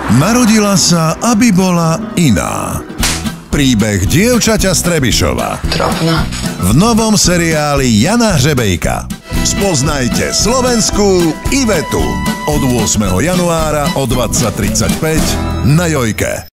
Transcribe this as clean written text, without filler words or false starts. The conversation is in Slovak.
Narodila sa, aby bola iná. Príbeh dievčaťa z Trebišova. Drobná. V novom seriáli Jana Hřebejka. Spoznajte slovenskú Ivetu. Od 8. januára o 20:35 na Jojke.